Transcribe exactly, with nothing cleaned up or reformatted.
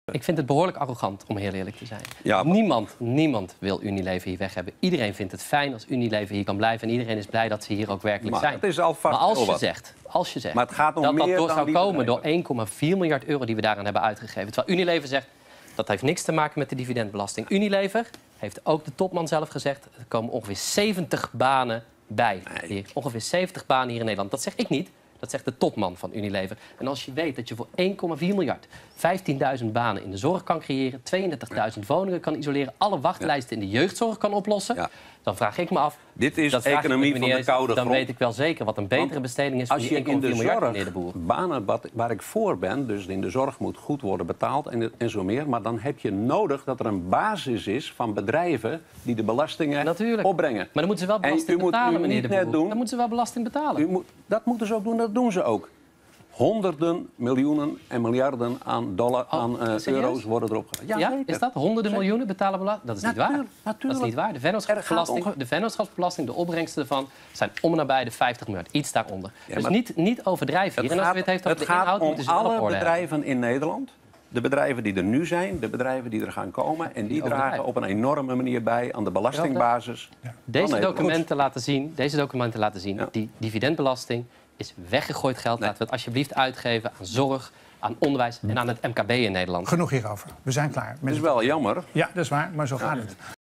Ik vind het behoorlijk arrogant, om heel eerlijk te zijn. Ja, maar... niemand, niemand wil Unilever hier weg hebben. Iedereen vindt het fijn als Unilever hier kan blijven. En iedereen is blij dat ze hier ook werkelijk maar zijn. Het is al maar als je wat. zegt, als je zegt maar het gaat om dat dat meer door dan zou die komen bedrijven. door één komma vier miljard euro die we daaraan hebben uitgegeven. Terwijl Unilever zegt, dat heeft niks te maken met de dividendbelasting. Unilever heeft ook de topman zelf gezegd, er komen ongeveer zeventig banen bij. Nee. Hier. Ongeveer zeventig banen hier in Nederland. Dat zeg ik niet. Dat zegt de topman van Unilever. En als je weet dat je voor één komma vier miljard vijftienduizend banen in de zorg kan creëren, tweeëndertigduizend woningen kan isoleren, alle wachtlijsten in de jeugdzorg kan oplossen, Ja. dan vraag ik me af... Dit is dat vraag ik economie me, van de meneer, koude Dan grond. weet ik wel zeker wat een betere Want besteding is van als die je één komma in vier de miljard, zorg meneer de Boer. banen wat, waar ik voor ben, dus in de zorg moet goed worden betaald en, en zo meer. Maar dan heb je nodig dat er een basis is van bedrijven die de belastingen Natuurlijk. opbrengen. Maar dan moeten ze wel En belasting u moet betalen, u meneer niet de net Boer. doen. Dan moeten ze wel belasting betalen. U moet, dat moeten ze ook doen, dat doen ze ook. Honderden miljoenen en miljarden aan, dollar, Oh, aan uh, serieus? euro's worden erop ge- Ja, zeker. is dat? Honderden Zeker. miljoenen betalen belasting? Dat is niet Natuurlijk, waar. Dat natuurlijk. is niet waar. De vennootschapsbelasting, Er gaat de vennootschapsbelasting, de opbrengsten ervan zijn om en nabij de vijftig miljard. Iets daaronder. Ja, dus maar- niet, niet overdrijven hier. Het En als gaat, u het heeft over het de gaat inhoud, om moeten ze het wel op alle orde hebben. bedrijven in Nederland. De bedrijven die er nu zijn, de bedrijven die er gaan komen. En die overdrijven. dragen op een enorme manier bij aan de belastingbasis. van Deze Nederland. documenten laten zien, deze documenten laten zien Ja. die dividendbelasting is weggegooid geld. Nee. Laten we het alsjeblieft uitgeven aan zorg, aan onderwijs en aan het M K B in Nederland. Genoeg hierover. We zijn klaar. Het Met is wel jammer. Ja, dat is waar, maar zo gaat het.